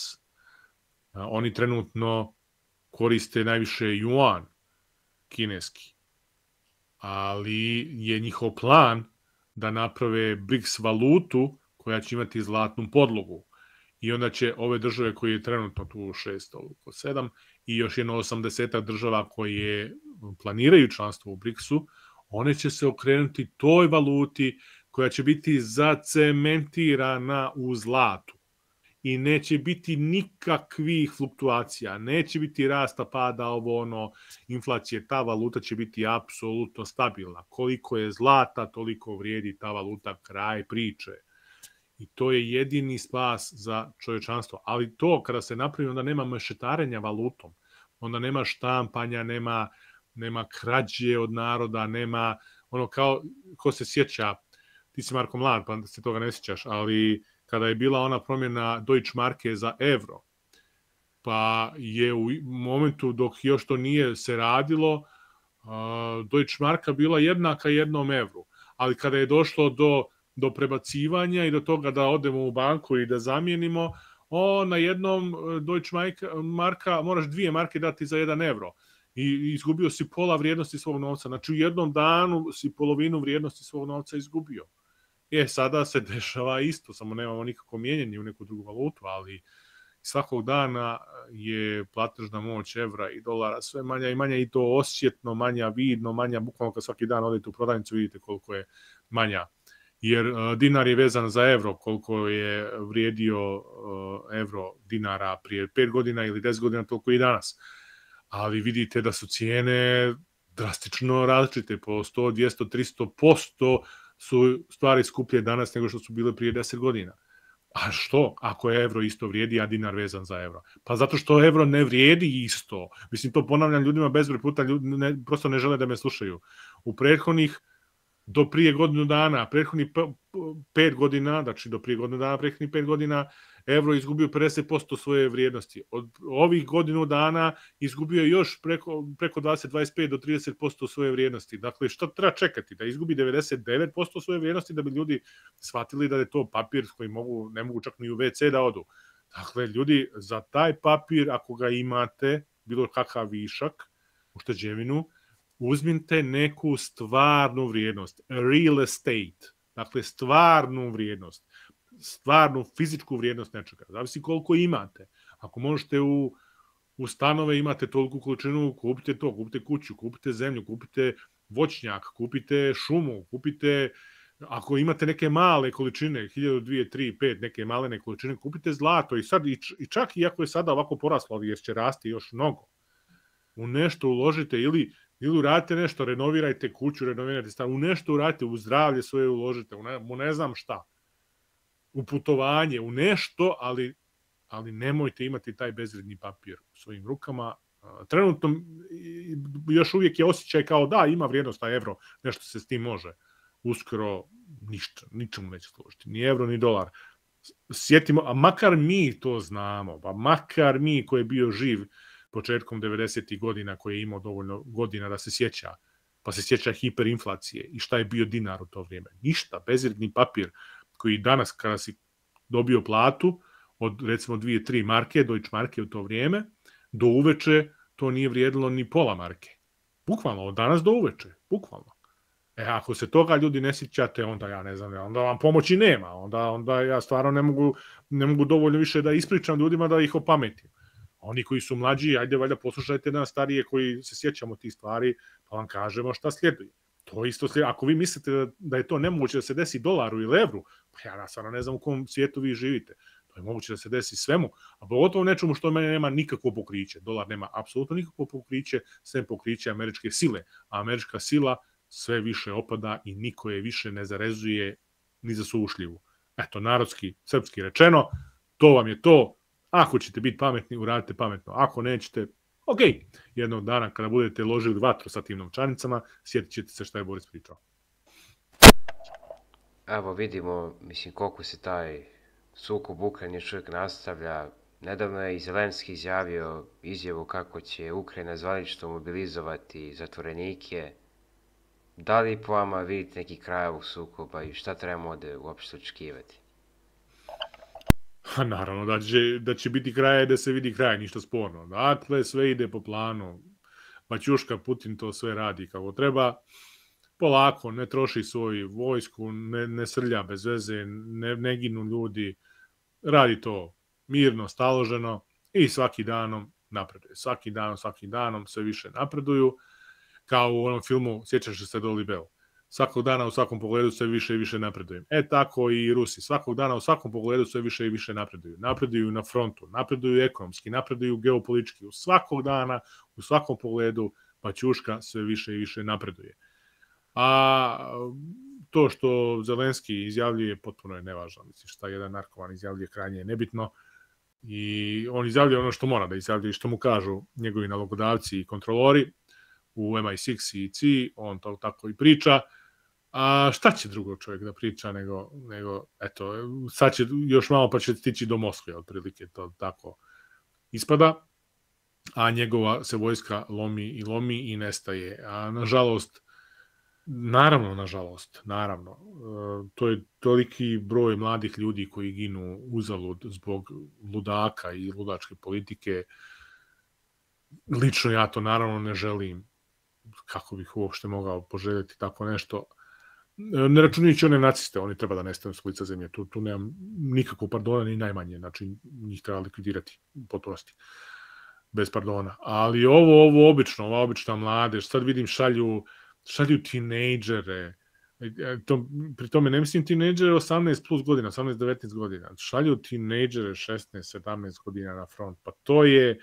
Oni trenutno koriste najviše juan kineski, ali je njihov plan da naprave BRICS valutu koja će imati zlatnu podlogu. I onda će ove države koje je trenutno tu 607 i još jedno 80 država koje planiraju članstvo u BRICS-u, one će se okrenuti toj valuti koja će biti zacementirana u zlatu. I neće biti nikakvih fluktuacija, neće biti rasta, pada, ovo ono, inflacije, ta valuta će biti apsolutno stabilna. Koliko je zlata, toliko vrijedi ta valuta, kraj priče. I to je jedini spas za čovječanstvo. Ali to, kada se napravi, onda nema mešetarenja valutom. Onda nema štampanja, nema krađe od naroda, nema ono kao, ko se sjeća, ti si Marko mlad, pa se toga ne sjećaš, ali kada je bila ona promjena Deutsche Marke za evro, pa je u momentu dok još to nije se radilo, Deutsche Marka bila jednaka jednom evru. Ali kada je došlo do prebacivanja i do toga da odemo u banku i da zamijenimo, na jednom Deutsche Marka moraš 2 marke dati za 1 evro. I izgubio si pola vrijednosti svog novca. Znači u jednom danu si polovinu vrijednosti svog novca izgubio. Sada se dešava isto, samo nemamo nikako mijenjanje u neku drugu valutu, ali svakog dana je platežna moć evra i dolara sve manja i manja i to osjetno manja, vidno manja, bukvalno kad svaki dan odete u prodavnicu vidite koliko je manja. Jer dinar je vezan za evro, koliko je vrijedio evro dinara prije 5 godina ili 10 godina, toliko i danas. Ali vidite da su cijene drastično različite, po 100, 200, 300% su stvari skuplje danas nego što su bile prije 10 godina. A što? Ako je evro isto vrijedi, a dinar vezan za evro. Pa zato što evro ne vrijedi isto. Mislim, to ponavljam ljudima bezbroj puta, ljudi prosto ne žele da me slušaju. U prethodnih do prije godinu dana, prethodnih 5 godina, znači do prije godinu dana, prethodnih 5 godina, evro izgubio 50% svoje vrijednosti. Od ovih godinu dana izgubio je još preko 20, 25 do 30% svoje vrijednosti. Dakle, što treba čekati? Da izgubi 99% svoje vrijednosti da bi ljudi shvatili da je to papir s kojim ne mogu čak ni u WC da odu. Dakle, ljudi, za taj papir, ako ga imate, bilo kakav višak, ušteđevinu, uzmite neku stvarnu vrijednost, real estate, dakle stvarnu vrijednost, stvarnu fizičku vrijednost nečega. Zavisi koliko imate. Ako možete u stanove imate toliku količinu, kupite to, kupite kuću, kupite zemlju, kupite voćnjak, kupite šumu, kupite, ako imate neke male količine, 1000, 2, 3, 5, neke malene količine, kupite zlato i čak i ako je sada ovako poraslo, jer će rasti još mnogo, u nešto uložite ili uradite nešto, renovirajte kuću, renovirajte stan, u nešto uradite, u zdravlje svoje uložite, u ne znam šta, u putovanje, u nešto, ali nemojte imati taj bezvredni papir u svojim rukama. Trenutno još uvijek je osjećaj kao da ima vrijednost na evro, nešto se s tim može. Uskoro ničemu neće služiti, ni evro, ni dolar. Sjetimo, a makar mi to znamo, pa makar mi koji je bio živ početkom 90. godina, koji je imao dovoljno godina da se sjeća, pa se sjeća hiperinflacije i šta je bio dinar u to vrijeme. Ništa, bezvredni papir koji danas kada si dobio platu od recimo 2-3 marke, Deutsche Marke u to vrijeme, do uveče to nije vrijedilo ni pola marke. Bukvalno, od danas do uveče, bukvalno. Ako se toga ljudi ne sjećate, onda ja ne znam, onda vam pomoći nema, onda ja stvarno ne mogu dovoljno više da ispričam ljudima da ih opametim. Oni koji su mlađi, ajde valjda poslušajte nas starije koji se sjećamo tih stvari, pa vam kažemo šta slijedi. To isto slijedi. Ako vi mislite da je to nemoguće da se desi dolaru ili evru, pa ja stvarno ne znam u kom svijetu vi živite. To je moguće da se desi svemu, a pogotovo nečemu što mene nema nikakvo pokriće. Dolar nema apsolutno nikakvo pokriće, sve pokriće američke sile. A američka sila sve više opada i niko je više ne zarezuje ni za sušljivu. Eto, narodski, srpski rečeno, to vam je to. Ako ćete biti pametni, uradite pametno. Ako nećete, ok. Jednog dana kada budete ložili vatru sa tim novčanicama, sjetit ćete se šta je Boris pričao. Evo vidimo, mislim, koliko se taj sukob u Ukrajini još uvijek nastavlja. Nedavno je i Zelenski izjavio izjavu kako će Ukrajina zvanično mobilizovati zatvorenike. Da li po vama vidite neki kraj ovog sukoba i šta trebamo ovde uopšte očekivati? Naravno da će biti kraja da se vidi kraj, ništa sporno. Dakle, sve ide po planu. Maćuška Putin to sve radi kako treba. Polako, ne troši svoju vojsku, ne srlja bez veze, ne ginu ljudi. Radi to mirno, staloženo i svaki danom napreduje. Svakim danom sve više napreduju. Kao u onom filmu, sjećaš se Dolly Bell. Svakog dana u svakom pogledu sve više i više napredujem. Tako i Rusi. Svakog dana u svakom pogledu sve više i više napreduju. Napreduju na frontu, napreduju ekonomski, napreduju geopolitički. Svakog dana, u svakom pogledu, Paćuška sve više i više napreduje. A to što Zelenski izjavljuje potpuno je nevažno. Mislim, šta jedan narkoman izjavljuje krajnje je nebitno. I on izjavljuje ono što mora da izjavljuje, što mu kažu njegovi nalogodavci i kontrolori u MI6 i CI, on to tako i priča. A šta će drugo čovjek da priča nego eto, sad će još malo pa će stići do Moskve, otprilike to tako ispada, a njegova se vojska lomi i nestaje. A nažalost, naravno, to je toliki broj mladih ljudi koji ginu uzalud zbog ludaka i ludačke politike. Lično ja to naravno ne želim, kako bih uopšte mogao poželjeti tako nešto. Ne računajući one naciste, oni treba da nestanu s lica zemlje. Tu nemam nikakvog pardona, ni najmanje. Znači, njih treba likvidirati u potpunosti. Bez pardona. Ali ovo obično, ova obična mladež, sad vidim šalju tinejdžere, pri tome ne mislim tinejdžere 18 plus godina, 18-19 godina, šalju tinejdžere 16-17 godina na front, pa to je,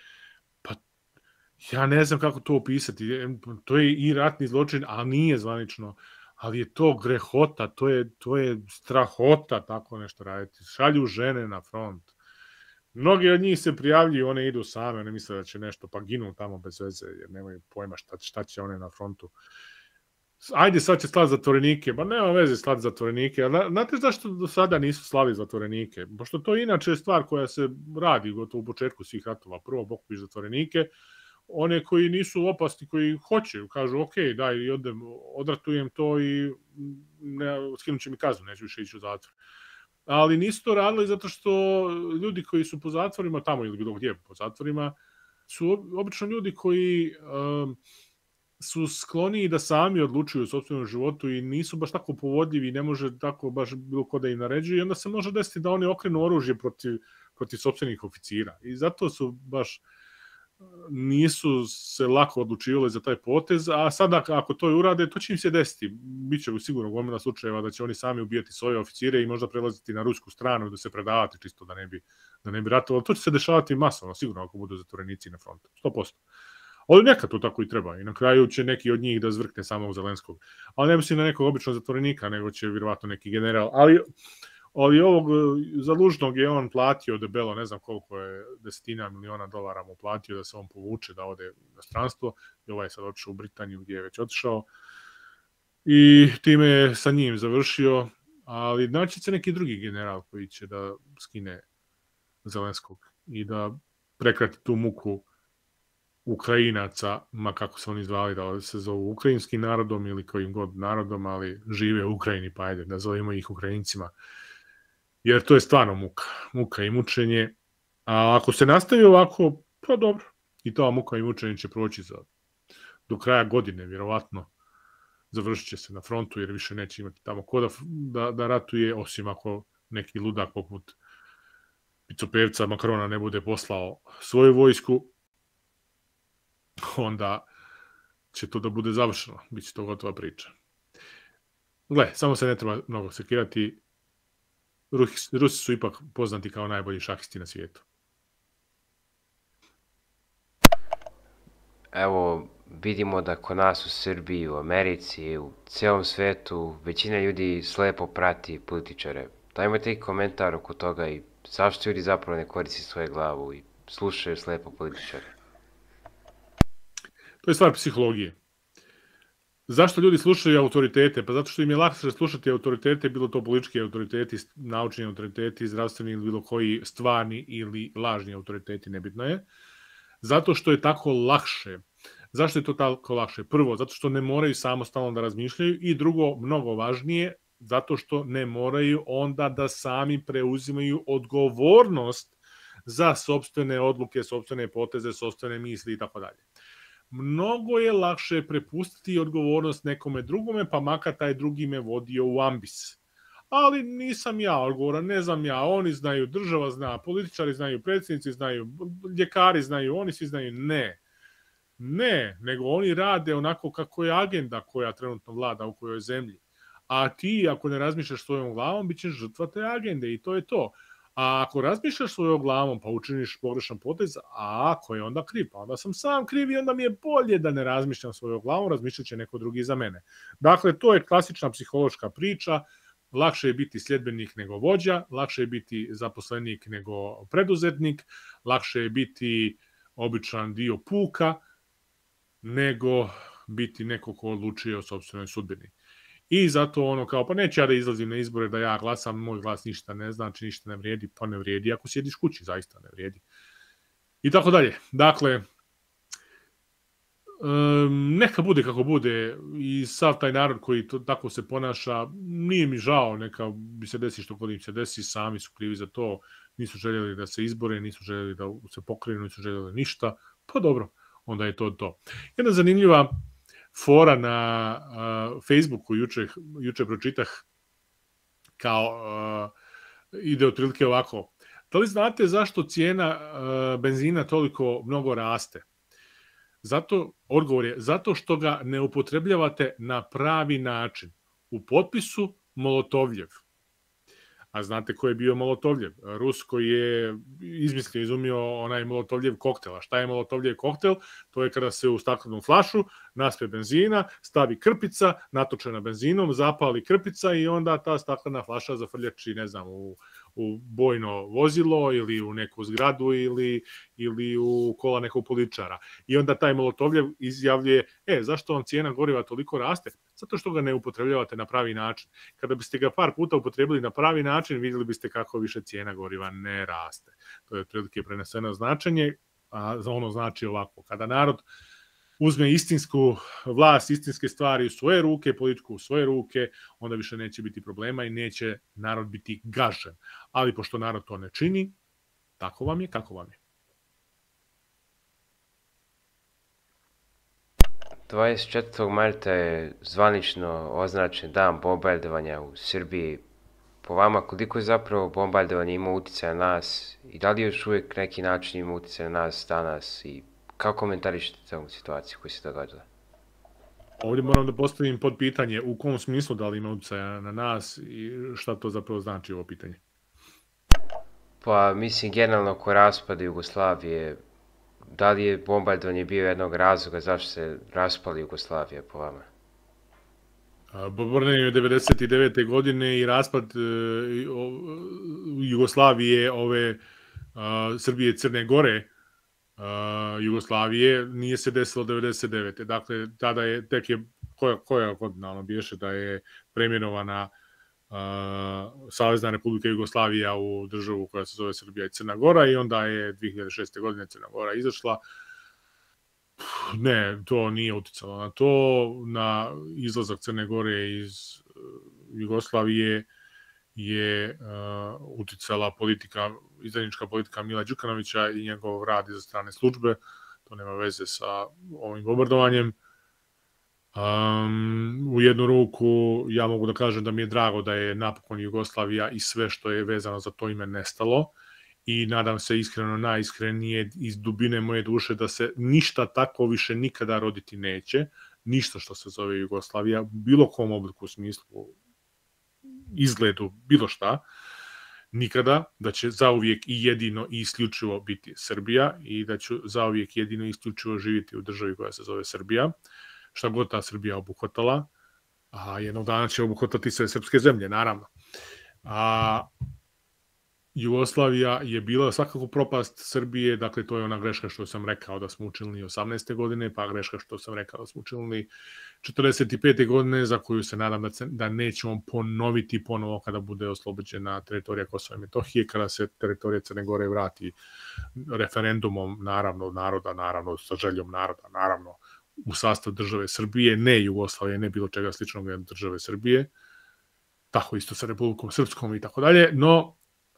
ja ne znam kako to opisati, to je i ratni zločin, a nije zvanično, ali je to grehota, to je strahota tako nešto raditi, šalju žene na front. Mnogi od njih se prijavljuju, one idu same, one misle da će nešto, pa ginu tamo bez veze, jer nemaju pojma šta će one na frontu. Ajde, sad će slati zatvorenike, pa nema veze slati zatvorenike. Znate zašto do sada nisu slali zatvorenike? Pošto to inače je stvar koja se radi gotovo u početku svih ratova. Prvo pokupiš zatvorenike, one koji nisu opasni, koji hoće, kažu ok, daj, odratujem to i skinut će mi kaznu, neću više ići u zatvor. Ali nisu to radili zato što ljudi koji su po zatvorima, tamo ili bilo gdje po zatvorima, su obično ljudi koji su skloniji da sami odlučuju o sopstvenom životu i nisu baš tako povodljivi i ne može tako baš bilo ko da im naređuje i onda se može desiti da oni okrenu oružje protiv sopstvenih oficira. I zato su baš nisu se lako odlučivali za taj potez, a sada ako to i urade, to će im se desiti. Biće sigurno gomila slučajeva da će oni sami ubijati svoje oficire i možda prelaziti na rusku stranu i da se predavati čisto da ne bi ratovali. To će se dešavati masovno, sigurno ako budu zatvorenici na frontu. 100%. Ali neka to tako i treba. I na kraju će neki od njih da zvrkne samog Zelenskog. Ali ne mislim na nekog običnog zatvorenika, nego će vjerovatno neki general. Ali ovog Zalužnog je on platio debelo, ne znam koliko je, $10 miliona mu platio da se on povuče, da ode na stranstvo. I ovaj je sad otišao u Britaniju gdje je već otišao. I time je sa njim završio. Ali naći se neki drugi general koji će da skine Zelenskog i da prekrati tu muku Ukrajinaca, ma kako se oni zvali, da se zovu ukrajinskim narodom ili kojim god narodom, ali žive u Ukrajini, pa ajde, nazovimo ih Ukrajincima. Jer to je stvarno muka i mučenje. A ako se nastavi ovako, pa dobro. I to muka i mučenje će proći do kraja godine, vjerovatno. Završit će se na frontu, jer više neće imati tamo ko da ratuje, osim ako neki ludak poput Picopevca Makrona ne bude poslao svoju vojsku, onda će to da bude završeno. Biće to gotova priča. Gle, samo se ne treba mnogo sekirati. Rusi su ipak poznati kao najbolji šahisti na svijetu. Evo, vidimo da kod nas u Srbiji, u Americi, u cijelom svetu, većina ljudi slepo prati političare. Da imate i komentar oko toga i zašto ljudi zapravo ne koristi svoje glavu i slušaju slepo političare? To je stvar psihologije. Zašto ljudi slušaju autoritete? Pa zato što im je lakše slušati autoritete, bilo to politički autoriteti, naučni autoriteti, zdravstveni ili bilo koji stvarni ili lažni autoriteti, nebitno je. Zato što je tako lakše. Zašto je to tako lakše? Prvo, zato što ne moraju samostalno da razmišljaju i drugo, mnogo važnije, zato što ne moraju onda da sami preuzimaju odgovornost za sopstvene odluke, sopstvene poteze, sopstvene misli i tako dalje. Mnogo je lakše prepustiti odgovornost nekome drugome, pa makar taj drugi me vodio u ambis. Ali nisam ja odgovoran, ne znam ja, oni znaju, država zna, političari znaju, predsjednici znaju, ljekari znaju, oni svi znaju. Ne, nego oni rade onako kako je agenda koja trenutno vlada u kojoj zemlji. A ti, ako ne razmišljaš svojom glavom, bit ćeš žrtva te agende i to je to. A ako razmišljaš svojom glavom, pa učiniš pogrešan potez, a ako je onda kriv, pa onda sam sam kriv i onda mi je bolje da ne razmišljam svojom glavom, razmišljat će neko drugi za mene. Dakle, to je klasična psihološka priča, lakše je biti sljedbenik nego vođa, lakše je biti zaposlenik nego preduzetnik, lakše je biti običan dio puka, nego biti neko ko odlučuje o sopstvenoj sudbini. I zato ono kao, pa neću ja da izlazim na izbore, da ja glasam, moj glas ništa ne znači, ništa ne vrijedi, pa ne vrijedi ako sjediš kući, zaista ne vrijedi. I tako dalje. Dakle, neka bude kako bude i sav taj narod koji tako se ponaša, nije mi žao, neka bi se desi što god im se desi, sami su krivi za to, nisu željeli da se izbore, nisu željeli da se pokrenu, nisu željeli ništa, pa dobro, onda je to. Jedna zanimljiva fora na Facebooku juče pročitah kao ide otprilike ovako. Da li znate zašto cijena benzina toliko mnogo raste? Odgovor je zato što ga ne upotrebljavate na pravi način. U potpisu Molotovljev. A znate ko je bio Molotovljev? Rus koji je izumio onaj Molotovljev koktel. A šta je Molotovljev koktel? To je kada se u staklenu flašu naspe benzina, stavi krpica, natočena benzinom, zapali krpica i onda ta staklena flaša zafrljači, ne znam, u bojno vozilo ili u neku zgradu ili u kola nekog političara. I onda taj Molotovljev izjavljuje, zašto vam cijena goriva toliko raste? Zato što ga ne upotrebljavate na pravi način. Kada biste ga par puta upotrebili na pravi način, vidjeli biste kako više cijena goriva ne raste. To je otprilike preneseno značenje, a ono znači ovako. Kada narod uzme istinsku vlast, istinske stvari u svoje ruke, politiku u svoje ruke, onda više neće biti problema i neće narod biti gažen. Ali pošto narod to ne čini, tako vam je kako vam je. 24. marta je zvanično označen dan bombardovanja u Srbiji. Po vama, koliko je zapravo bombardovanje ima utjecaja na nas i da li još uvijek neki način ima utjecaja na nas danas i kako komentarišete ovu situaciju koja se događala? Ovdje moram da postavim pod pitanje u kom smislu da li ima utjecaja na nas i šta to zapravo znači ovo pitanje? Pa mislim generalno oko raspada Jugoslavije, da li je bombardovanje bio jednog razloga zašto se raspala Jugoslavija po vama? Bombardovanje je 99. godine i raspad Jugoslavije, Srbije i Crne Gore, Jugoslavije, nije se desilo 99. Dakle, tada je, tek je, koja godina ono biješe da je preimenovana Savezna Republika Jugoslavija u državu koja se zove Srbija i Crna Gora i onda je 2006. godine Crna Gora izašla. Ne, to nije uticalo na to, na izlazak Crne Gore iz Jugoslavije je uticala izdajnička politika Mila Đukanovića i njegov rad iza strane službe. To nema veze sa ovim bombardovanjem. U jednu ruku ja mogu da kažem da mi je drago da je napokon Jugoslavija i sve što je vezano za to ime nestalo i nadam se iskreno, najiskrenije iz dubine moje duše da se ništa tako više nikada roditi neće, ništa što se zove Jugoslavija, bilo kom obliku, smislu, izgledu, bilo šta, nikada, da će zauvijek i jedino i isključivo biti Srbija i da ću zauvijek jedino i isključivo živjeti u državi koja se zove Srbija, šta god ta Srbija obuhvatala, a jednog dana će obuhvatati sve srpske zemlje, naravno. A Jugoslavija je bila svakako propast Srbije, dakle to je ona greška što sam rekao da smo učinili 18. godine, pa greška što sam rekao da smo učinili 45. godine, za koju se nadam da nećemo ponoviti ponovo kada bude oslobođena teritorija Kosova i Metohije, kada se teritorija Crne Gore vrati referendumom, naravno, naroda, naravno, sa željom naroda, naravno, u sastav države Srbije, ne Jugoslavije, ne bilo čega sličnog države Srbije, tako isto sa Republikom Srpskom i tako dalje, no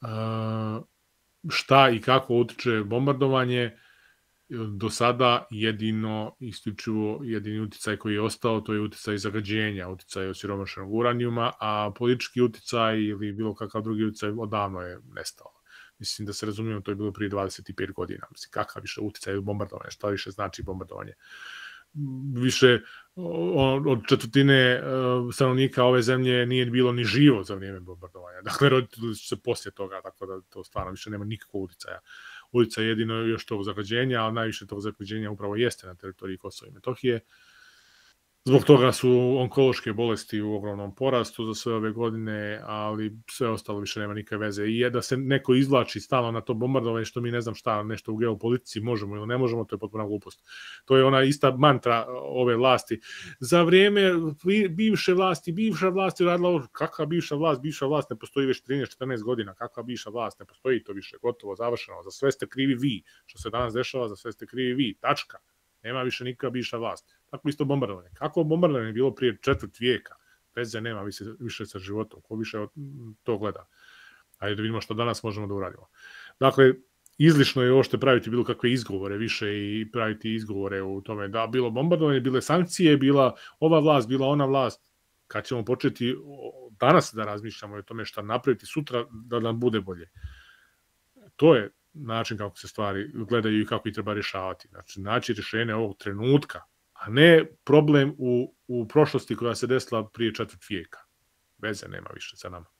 šta i kako utiče bombardovanje, do sada jedini uticaj koji je ostao, to je uticaj zagađenja, uticaj osiromašenog uranijuma, a politički uticaj ili bilo kakav drugi uticaj odavno je nestao. Mislim da se razumijemo, to je bilo prije 25 godina. Mislim, kakav više uticaj bombardovanja, šta više znači bombardovanje. Više od četvrtine stanovnika ove zemlje nije bilo ni živo za vrijeme bombardovanja. Dakle, rodili su se poslije toga, tako da to stvarno više nema nikakvog uticaja. Uticaj jedino još tog zagađenja, a najviše tog zagađenja upravo jeste na teritoriji Kosova i Metohije. Zbog toga su onkološke bolesti u ogromnom porastu za sve ove godine, ali sve ostalo više nema nikakve veze. I je da se neko izvlači stalno na to bombardovanje, što mi ne znam šta, nešto u geopolitici možemo ili ne možemo, to je potpuna glupost. To je ona ista mantra ove vlasti. Za vrijeme bivša vlast je radila ovo. Kakva bivša vlast? Bivša vlast ne postoji već 13-14 godina. Kakva bivša vlast? Ne postoji to više. Gotovo, završeno. Za sve ste krivi vi. Što se danas dešava, za sve ste krivi vi. Tačka. Nema više nikakva bivša vlast. Tako isto bombardovanje. Kako bombardovanje je bilo prije 4 vijeka? Veze nema više sa životom. Ko više to gleda? Ajde da vidimo što danas možemo da uradimo. Dakle, izlišno je ošte praviti bilo kakve izgovore više i praviti izgovore u tome da bilo bombardovanje, bile sankcije, bila ova vlast, bila ona vlast. Kad ćemo početi danas da razmišljamo o tome šta napraviti sutra da nam bude bolje. To je način kako se stvari gledaju i kako ih treba rješavati. Znači, naći rješenje ovog trenutka, a ne problem u prošlosti koja se desila prije 4 vijeka. Veze nema više sa nama.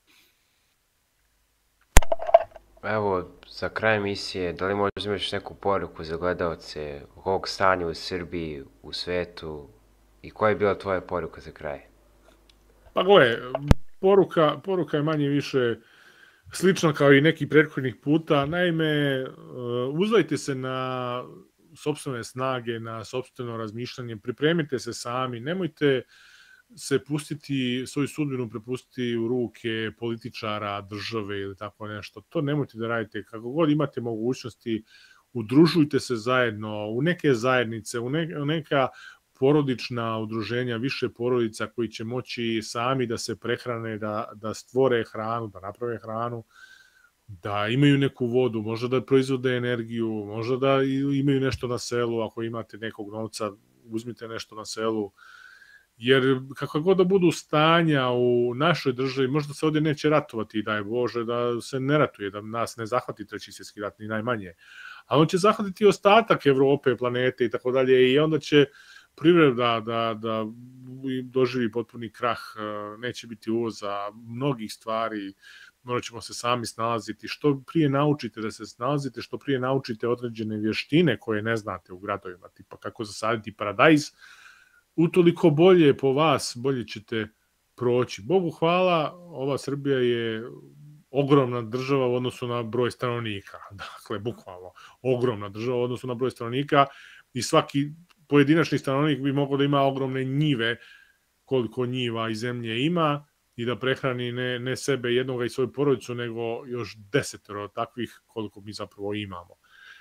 Evo, za kraj emisije, da li možda imaš neku poruku za gledalce ovog stanja u Srbiji, u svetu, i koja je bila tvoja poruka za kraj? Pa gle, poruka je manje više slična kao i neki prethodnih puta. Naime, uzdajte se na sopstvene snage, na sopstveno razmišljanje, pripremite se sami, nemojte se pustiti, svoju sudbinu prepustiti u ruke političara, države ili tako nešto. To nemojte da radite. Kako god imate mogućnosti, udružujte se zajedno u neke zajednice, u neka porodična udruženja, više porodica koji će moći sami da se prehrane, da stvore hranu, da naprave hranu, da imaju neku vodu, možda da proizvode energiju, možda da imaju nešto na selu, ako imate nekog novca, uzmite nešto na selu, jer kako god da budu stanja u našoj državi, možda se ovdje neće ratovati, daj Bože, da se ne ratuje, da nas ne zahvati treći svjetski rat, ni najmanje, ali on će zahvatiti ostatak Evrope, planete i tako dalje, i onda će privreda da doživi potpuni krah, neće biti uvoza mnogih stvari, morat ćemo se sami snalaziti. Što prije naučite da se snalazite, što prije naučite određene vještine koje ne znate u gradovima, tipa kako zasaditi paradajz, utoliko bolje po vas, bolje ćete proći. Bogu hvala, ova Srbija je ogromna država u odnosu na broj stanovnika. Dakle, bukvalno, ogromna država u odnosu na broj stanovnika i svaki pojedinačni stanovnik bi mogao da ima ogromne njive, koliko njiva i zemlje ima, i da prehrani ne sebe jednoga i svoju porodicu, nego još 10 takvih koliko mi zapravo imamo.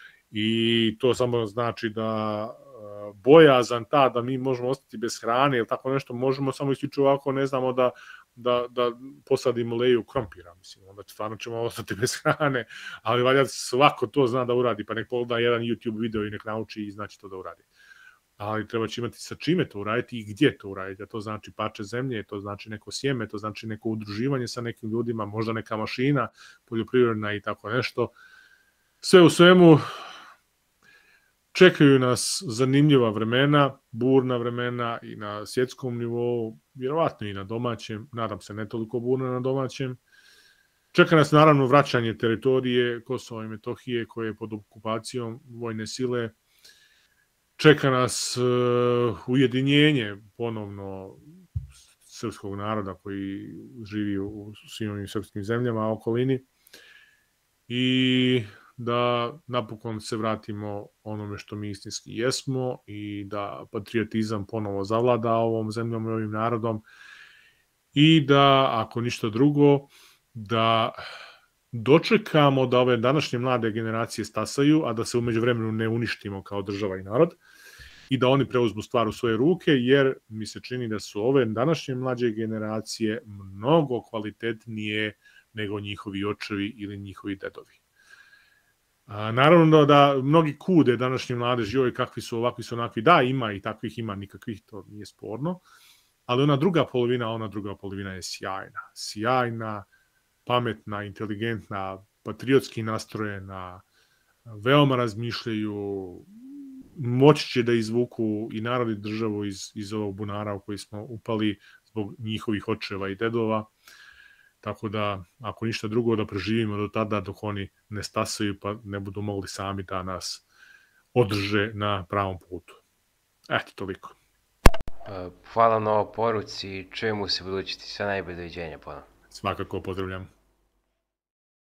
I to samo znači da bojazan ta da mi možemo ostati bez hrane ili tako nešto, možemo samo isključivo ako ne znamo da posadimo leju krompira, mislim, onda stvarno ćemo ostati bez hrane, ali valjda svako to zna da uradi, pa nek pogleda jedan YouTube video i nek nauči i znači to da uradi. Ali treba će imati sa čime to uraditi i gdje to uraditi, a to znači parče zemlje, to znači neko sjeme, to znači neko udruživanje sa nekim ljudima, možda neka mašina poljoprivredna i tako nešto. Sve u svemu, čekaju nas zanimljiva vremena, burna vremena i na svjetskom nivou, vjerovatno i na domaćem, nadam se ne toliko burno na domaćem. Čeka nas naravno vraćanje teritorije Kosova i Metohije koje je pod okupacijom vojne sile. Čeka nas ujedinjenje ponovno srpskog naroda koji živi u svim ovim srpskim zemljama, okolini. I da napokon se vratimo onome što mi istinski jesmo i da patriotizam ponovo zavlada ovom zemljom i ovim narodom i da, ako ništa drugo, da dočekamo da ove današnje mlade generacije stasaju, a da se umeđu vremenu ne uništimo kao država i narod i da oni preuzmu stvar u svoje ruke, jer mi se čini da su ove današnje mlađe generacije mnogo kvalitetnije nego njihovi očevi ili njihovi dedovi. Naravno da mnogi kude današnji mladež, joj, kakvi su ovakvi su onakvi, da, ima i takvih, ima nikakvih, to nije sporno, ali ona druga polovina je sjajna, pametna, inteligentna, patriotski nastrojena, veoma razmišljaju, moći će da izvuku i narod i državu iz ovog bunara u koji smo upali zbog njihovih očeva i dedova. Tako da, ako ništa drugo, da preživimo do tada dok oni ne stasaju pa ne budu mogli sami da nas održe na pravom putu. Eto, toliko. Hvala na ovo poruci i čujemo se budućnosti. Sve najbolje, doviđenja. Svakako pozdravljam.